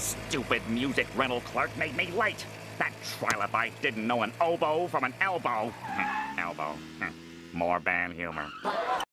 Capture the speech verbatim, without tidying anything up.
stupid music rental clerk made me late. That trilobite didn't know an oboe from an elbow. Elbow. More bad humor.